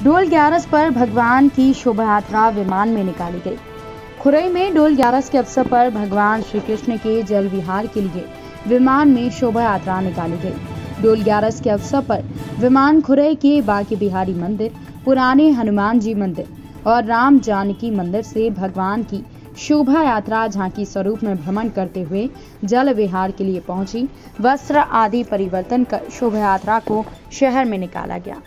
डोल 11 पर भगवान की शोभा यात्रा विमान में निकाली गई। खुरई में डोल 11 के अवसर पर भगवान श्री कृष्ण के जल विहार के लिए विमान में शोभा यात्रा निकाली गई। डोल 11 के अवसर पर विमान खुरई के बांके बिहारी मंदिर, पुराने हनुमान जी मंदिर और राम जानकी मंदिर से भगवान की शोभा यात्रा झांकी स्वरूप में भ्रमण करते हुए जल विहार के लिए पहुंची। वस्त्र आदि परिवर्तन कर शोभा यात्रा को शहर में निकाला गया।